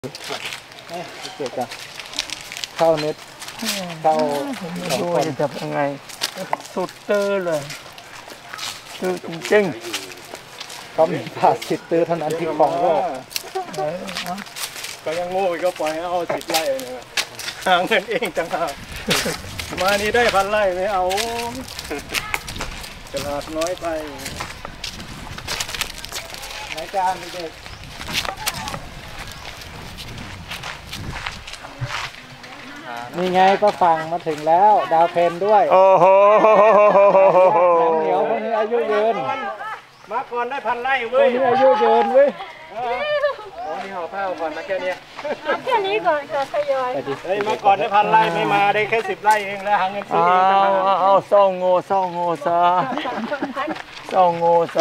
เกิดจากเข้าเน็ตเข้าดูจะทำยังไงสุดตื้อเลยตื้อจริงๆเขามีผ่าสิทธิ์ตื้อเท่านั้นที่ของโลกก็ยังโง่อีกก็ปล่อยให้เอา10 ไร่เนี่ยหาเงินเองจังหากมานี่ได้1,000 ไร่ไม่เอาตลาดน้อยไปนายการเด็กนี่ไงก็ฟังมาถึงแล้วดาวเพนด้วยโอ้โหเหนียวพวกนี้อายุยืนมาก่อนได้1,000 ไร่พวเว้กยนี้อายุยืนเว้ยนี่ห่อผ้าก่อนมาแค่นี้แค่นี้ก่อนก็ทยอยเฮ้ยมาก่อนได้1,000 ไร่ไม่มาได้แค่10 ไร่เองแล้วหาเงินซื้อเองจังหากเอาซ่องโง่ซะซ่องโง่ซะเพราะ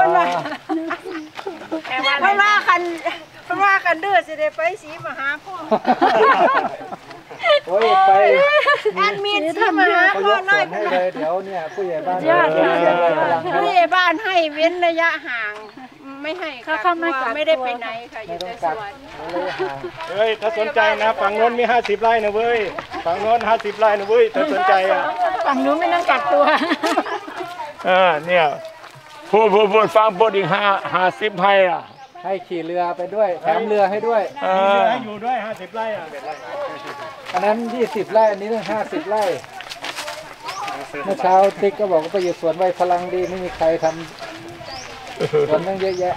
ว่ากันเด้อสิได้ไปสีมหาโพธิ์โอ้ยไปแอดมินสีมหาโพธิ์เลยเดี๋ยวเนี่ยผู้ใหญ่บ้านผู้ใหญ่บ้านให้เว้นระยะห่างไม่ให้เขาไม่ได้ไปไหนค่ะอยู่แต่สวนเฮ้ยถ้าสนใจนะฝั่งโน้นมี50 ไร่นะเว้ยฝั่งโน้น50 ไร่นะเว้ยถ้าสนใจอ่ะฝั่งนู้นไม่ต้องกักตัวเนี่ยพูดฟังพูดอีก50 ให้อ่ะให้ขี่เรือไปด้วยแถมเรือให้ด้วยมีเรือให้อยู่ด้วย50 ไร่อ่ะอันนั้น20 ไร่อันนี้ต้อง50 ไร่เมื่อเช้าติ๊กก็บอกว่าไปอยู่สวนไวพลังดีไม่มีใครทำสวนตั้งเยอะแยะ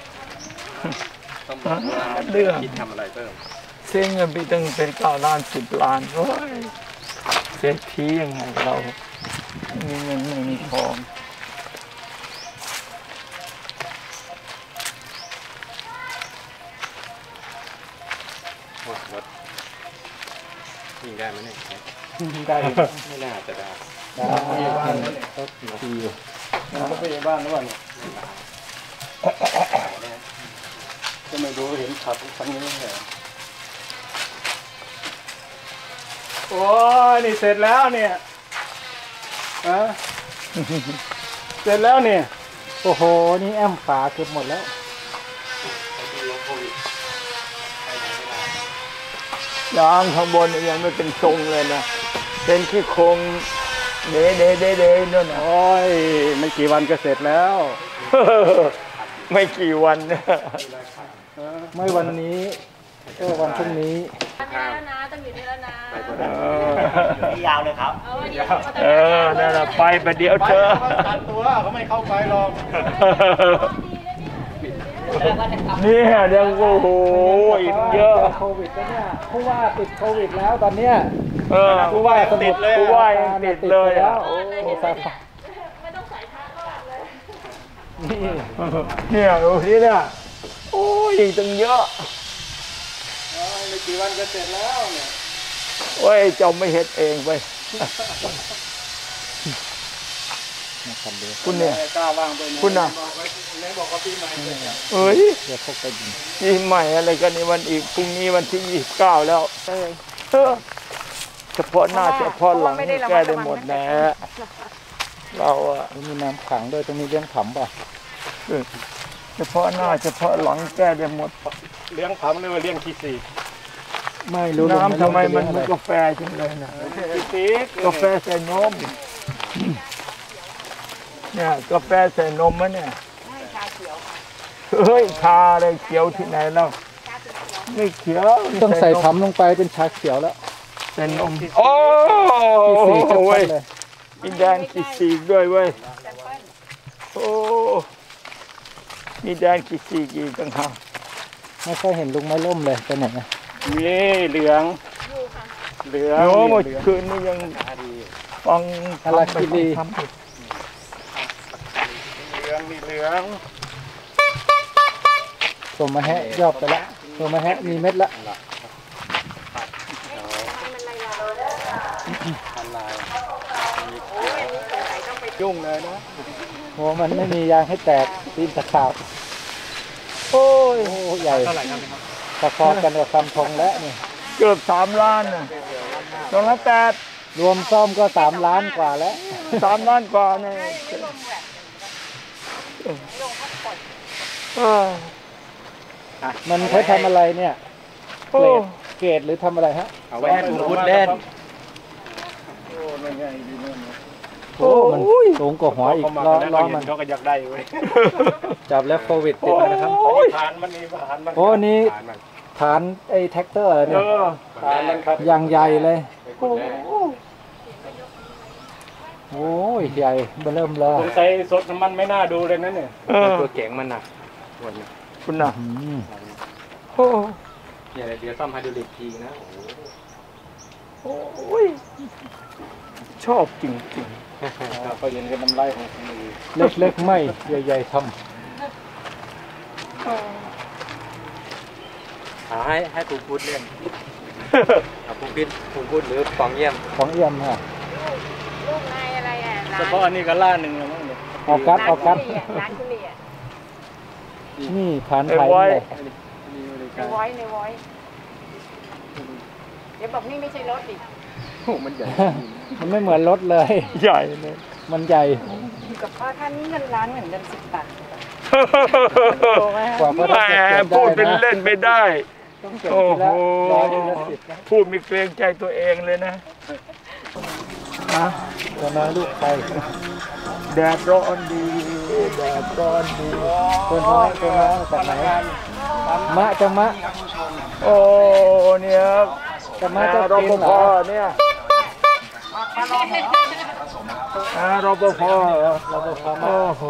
เรื่องทำอะไรเพิ่มเสียเงินไปตั้งเป็น9 ล้าน10 ล้านโอ้ยเศรษฐียังไงเรามีเงินไม่มีทองยิงได้ไหมเนี่ยได้ไม่น่าจะได้ผู้ใหญ่บ้านเขาตีอยู่ผู้ใหญ่บ้านหรือเปล่าเนี่ยก็ไม่รู้เห็นขับคันนี้เหรอโอ้ยนี่เสร็จแล้วเนี่ยเสร็จแล้วเนี่ยโอ้โหนี่แอมฝาเกือบหมดแล้วยางข้างบนยังไม่เป็นทรงเลยนะเป็นแค่โครงเดนั่นโอ้ยไม่กี่วันก็เสร็จแล้วไม่กี่วันไม่วันนี้ก็วันพรุ่งนี้ต้องอยู่นี่แล้วนะยาวเลยครับนั่นแหละไปประเดี๋ยวเธอตัดตัวเขาไม่เข้าไปหรอกนี่เดี๋ยวโอ้โหอีกเยอะโควิดแล้วเนี่ยผู้ว่าติดโควิดแล้วตอนเนี้ยผู้ว่าติดเลยผู้ว่ายังติดเลยอ่ะไม่ต้องใส่ผ้าก็เลยเนี่ยดูสิเนี่ยโอ้ยอีกตั้งเยอะไม่กี่วันก็เสร็จแล้วเนี่ยโอ้ยเจ้าไม่เห็นเองไปคุณเนี่ยคุณน่ะเอ้ยเดี๋ยวพกไปดิปีใหม่อะไรกันนี่วันอีกพรุ่งนี้วันที่29แล้วเฉพาะหน้าเฉพาะหลังแก้ได้หมดแน่เราอะมีน้ำขังด้วยตรงนี้เลี้ยงผำป่ะเฉพาะหน้าเฉพาะหลังแก้ได้หมดเลี้ยงผำหรือว่าเลี้ยงขี้สีไม่รู้น้ำทำไมมันเหมือนกาแฟจังเลยนะกาแฟใส่นมเนี่ยกาแฟใส่นมมั้ยเนี่ยเฮ้ยชาอะไรเขียวที่ไหนแล้วไม่เขียวต้องใส่ผำลงไปเป็นชาเขียวแล้วใส่นมโอ้โหมีแดงขี้สีกด้วยเว้ยโอ้มีแดงขี้สีกอีกต่างหากไม่ค่อยเห็นลุงไม้ล่มเลยไปไหนนะนี่เหลืองโอ้เมื่อคืนนี้ยังฟังอะไรกิรีเหลืองส่งมาแฮะยอบไปแล้วส่งมาแฮะมีเม็ดละยุ่งเลยนะโอ้มันไม่มียางให้แตกตีนตะขาบโอ้ยใหญ่พอๆกันกับคำทงแล้วนี่เกือบ3 ล้านนะ2,800,000 รวมซ่อมก็3 ล้านกว่าแล้ว 3 ล้านกว่าเนี่ยมันใช้ทำอะไรเนี่ยเกรดหรือทำอะไรฮะเอาไว้ให้ปลูกพุทธเล่นโอ้มันใหญ่ดีนู่นโอ้มันสูงกว่าหัวอีกล้อมันเขาก็อยากได้เว้ยจับแล้วโควิดติดเลยนะครับผ่านมันนี่ผ่านมันโอ้นี่ฐานไอ้แท็กเตอร์เนี่ยผ่านมันครับอย่างใหญ่เลยโอ้ยใหญ่เบิ่มเลยสงสัยสดน้ำมันไม่น่าดูเลยนั่นเนี่ยตัวเก่งมันหนักคุณน่ะโอ้เดี๋ยวซ่อมไฮดรอลิกทีนะโอ้ยชอบจริงเขาเย็นกันน้ำลายของคุณดีเล็กๆไม่ใหญ่ๆทให้ปลูกพุทธเล่นปลูกพุทธหรือฟองเยี่ยมำของเอี่ยมฮะลูกนายอะไรอ่ะเฉพาะอันนี้ก็ล่าหนึ่งแล้วมั้งเนี่ยออกกัดร้านทุเรียนนี่ฐานไทยเลยในไว้เดี๋ยวบอกนี่ไม่ใช่รถดิโอ้มันใหญ่มันไม่เหมือนรถเลยใหญ่เลยมันใหญ่กับพ่อท่านนี้เงินล้านเหมือนกัน10 บาทกว่าเขาแหจะเก็บพูดได้เป็นนะเล่นไม่ได้ต้องเก็บโอ้ทีโหละ100 ละ10นะพูดมีเกรงใจตัวเองเลยนะตัวน้อยลูกไปแดดร้อนดีแดดร้อนดีตัวน้อยจากไหนมะจะมะโอ้เนี่ยจะมะจะรกินปเหรภอเนี่ยรปภเหรอเราจะพามาโอ้โห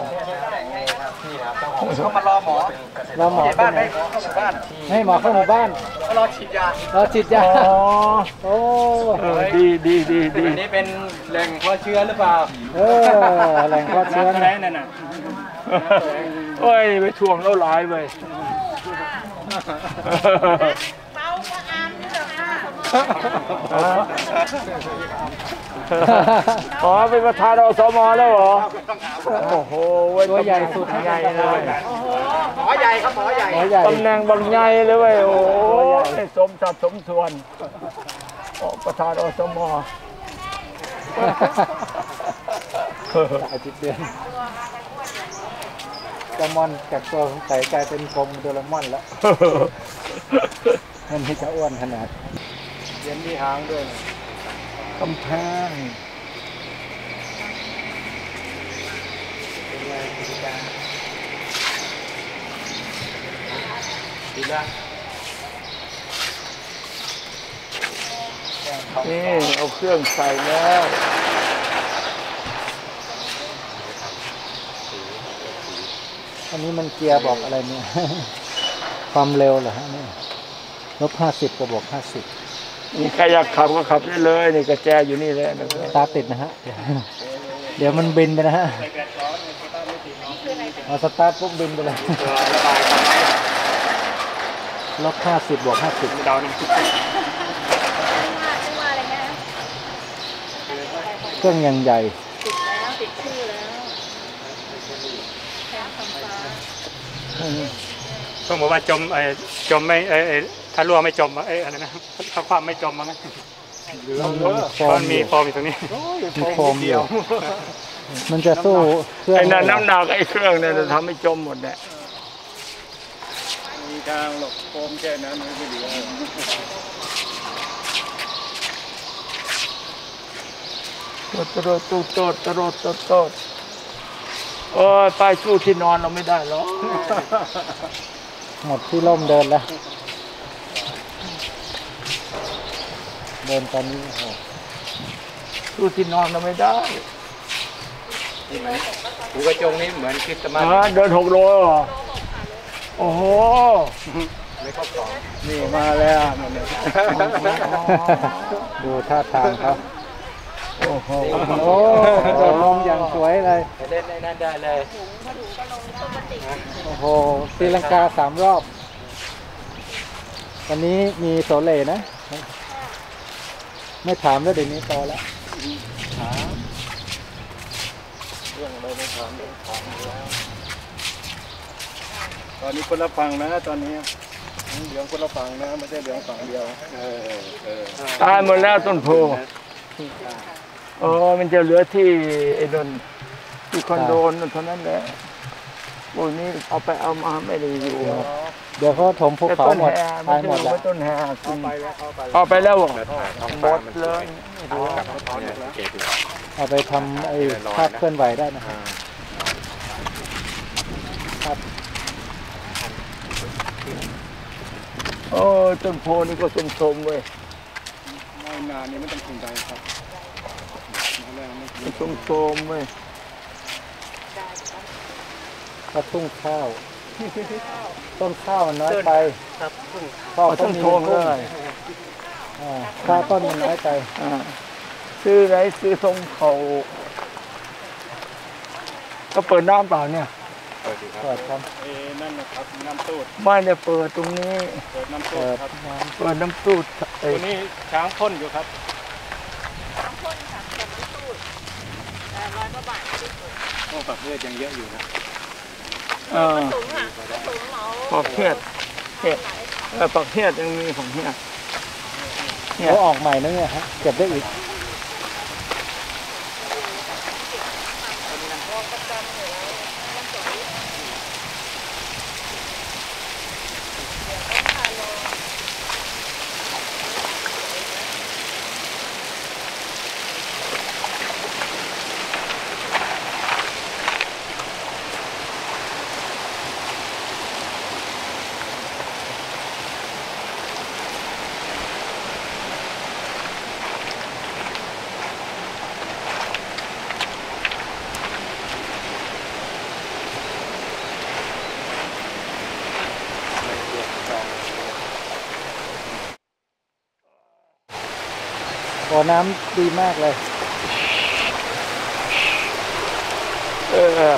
เขามารอหมอเราหมอบ้านไหน ให้หมอเข้าหมู่บ้านรอฉีดยาเราฉีดยาอ๋อโอ้ดีอันนี้เป็นแหล่งเพาะเชื้อหรือเปล่าแหล่งเพาะเชื้ออะไรนะนั่นน่ะโอ้ยไปทวงแล้วหลายเว้ยเบาก็อามนี่แหละค่ะอ๋อเป็นประธานอสมแล้วเหรอ โอ้โหเว้ยตัวใหญ่สุดใหญ่เลยหมอใหญ่ครับหมอใหญ่หมอใหญ่ตำแหน่งบางใหญ่เลยเว้ยโอ้ยสมศักดิ์สมส่วนประธานอสมอาทิตย์เดือนกระมอนจากตัวสงสัยกลายเป็นกลมโดเรมอนแล้วมันไม่จะอ้วนขนาดเย็นมีหางด้วยกำแพงนี่เอาเครื่องใส่แล้วอันนี้มันเกียร์บอกอะไรเนี่ย ความเร็วเหรอฮะเนี่ย-50ก็บอก50 นี่ใครอยากขับก็ขับได้เลยนี่กระแจอยู่นี่แหละนะตาติดนะฮะ เดี๋ยวมันบินไปนะฮะเอาสตาร์ทปุ๊บบินไปเลย-50บวก50 ดาวน้ำซุปเครื่องยังใหญ่ติดชื่อแล้วแทนคำฟ้าต้องบอกว่าจมไม่ถ้ารั่วไม่จมอะไรนะถ้าความไม่จมมั้งมันมีโฟมอยู่ตรงนี้มีโฟมอยู่มันจะสู้เครื่องไอ้นั่นน้ำหนักไอ้เครื่องเนี่ยจะทำให้จมหมดแหละมีทางหลบโฟมแค่นั้นไม่ดีโตดโอ้ยไปสู้ที่นอนเราไม่ได้หรอกหมดที่ร่มเดินแล้ว เดินตอนนี้โอ้โหสู้ที่นอนเราไม่ได้หูกระจงนี่เหมือนคริสต์มาสเดิน6 โลเหรอโอ้โหไม่ครอบครองนี่มาแล้วดูท่าทางเขาโอ้โหโอ้โดดลงอย่างสวยเลยไปเล่นในนั้นได้เลยโอ้โหตีลังกา3 รอบ วันนี้มีโสเลนะ ไม่ถามแล้วเดี๋ยวนี้โตแล้วเรื่องอะไรไม่ถามแล้วตอนนี้คนละฝั่งนะตอนนี้เหลืองคนละฝั่งนะไม่ใช่เหลืองฝั่งเดียวตายหมดแล้วต้นโพมันจะเหลือที่ไอ้นนที่คอนโดนเท่านั้นแหละพวกนี้เอาไปเอามาไม่ได้อยู่เดี๋ยวเขาถมภูเขาหมดตายหมดแล้วต้นแฮกินไปแล้วเข้าไปเอาไปแล้วเหรอท้องหมฟ้าดมันเลยเกตอยู่เอาไปทำไอ้ภาพเคลื่อนไหวได้นะครับโอ้ต้นโพนี่ก็สมๆเว้ยไม่นานนี้ไม่ต้องถึงใจครับมาแล้วไม่สมๆเว้ยกระทุ่งข้าว ต้นข้าวมันน้อยไปครับพึ่งพ่อเอาเขาต้นมีโพเลยข้าวต้นมันน้อยไปซื้อไรซื้อทรงเขาก็เปิดน้ำเปล่าเนี่ยเปิดดีครับเปิดครับนั่นนะครับน้ำตูดไม่ได้เปิดตรงนี้เปิดน้ำตูเปิดดครับน้เปิดน้ำตู้ตัวนี้ช้างพ่นอยู่ครับโอ้แบบเลือดยังเยอะอยู่นะปอกเทียดปอกเทียดยังมีของเทียดำเขาออกใหม่นะเนี่ยฮะเก็บได้อีก บ่อน้ำดีมากเลยเออ